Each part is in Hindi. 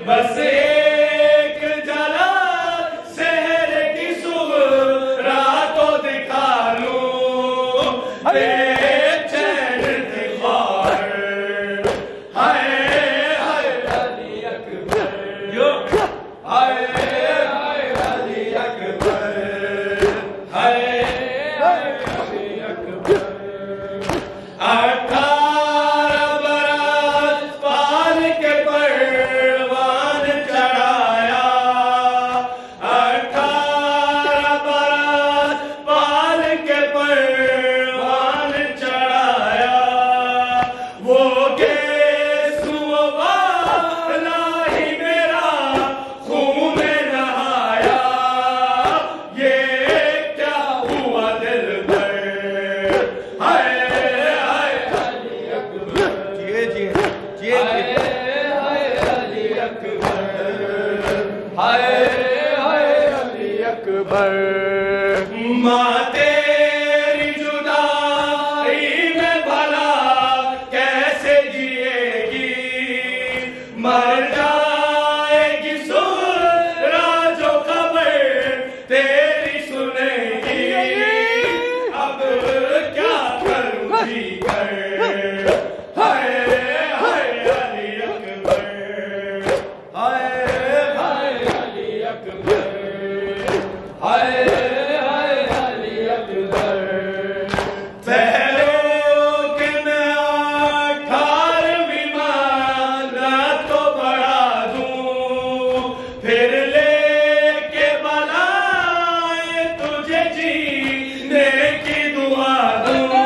बस एक झलक शहर की सुबह रातों दिखा लूं बेचैन दीवार हाय हाय अली अकबर यो हाय हाय अली अकबर हाय हाय अली अकबर 18 बरस पाल के परवान चढ़ाया 18 बरस पाल के परवान चढ़ाया वो गेसुआ वाला ही मेरा खून में नहाया ये क्या हुआ दिल पर हाय हाय अली अकबर हाय हाय अली अकबर हाय हाय अली अकबर माँ तेरी जुदाई में भला कैसे जिएगी मर जाएगी सुरा जो खबर तेरी सुनेगी अब क्या करूँ जी कर हाय हाय अली अकबर हाय हाय अली अकबर हाय हाय अली अकबर पहलों के मैं 18वीं मानत तो बढ़ा दूं फिर लेके बनाए तुझे जीने की दुआ दूं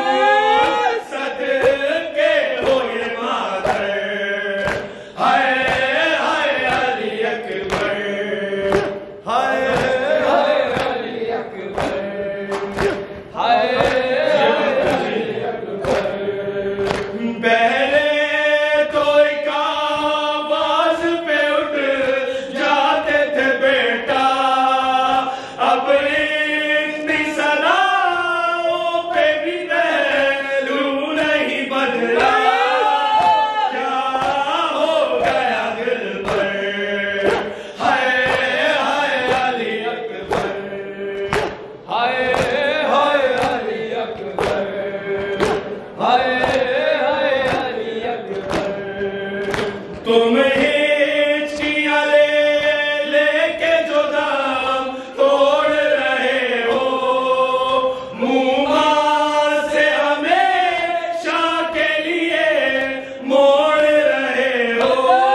सदके हो ये मादर हाय हाय अली अकबर हाय हाय अली अकबर हाय हाय अली अकबर पहले तो एक आवाज पे उठ जाते थे बेटा अब इतनी सदाओं पे भी पहलू नहीं बदला क्या हो गया दिल पर हाय हाय अली अकबर हाय हाय अली अकबर हाय हाय अली अकबर तुम हिचकियां लेके जो दाम तोड़ रहे हो मुँह से हमेशा के लिए मोड़ रहे हो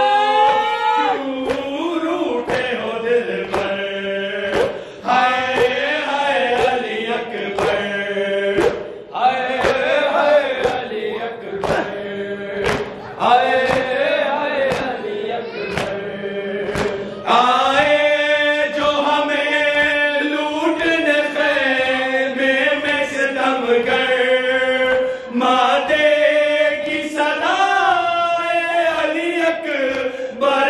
क्यों रूठे हो दिल पर हाय हाय अली अकबर हाय हाय अली अकबर हाय हाय अली अकबर आए जो हमें लूटने खेमे में से दम कर माँ देगी सदाए अली अकबर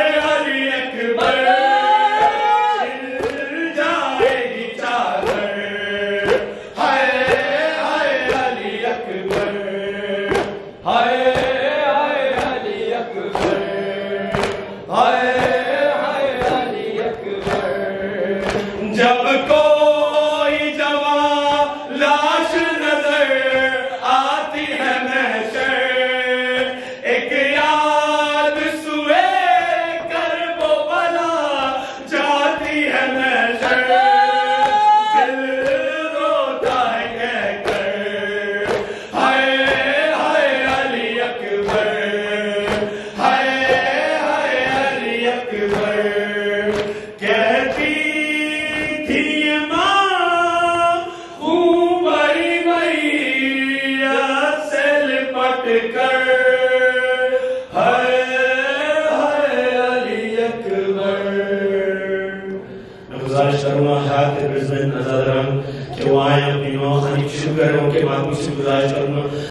छिल जाएगी चादर हाय हाय अली अकबर हाय हाय अली अकबर हाय हाय अली अकबर जब कोई जवां लाश नजर आती है महशर एक याद सुए कर वो बला जाती है महशर दिल रोता है कहकर हाय हाय अली अकबर हाय हाय अली अकबर कहती थी ये माँ खूब बड़ी मैया से लिपट कर हाय हाय अली अकबर मैं गुजारिश करूँगा हज़ात ब्रिस्बेन अज़ादारी कि वो आए अपनी नौखानी शुरू करें उनके बाद मुझसे गुजारिश करूँगा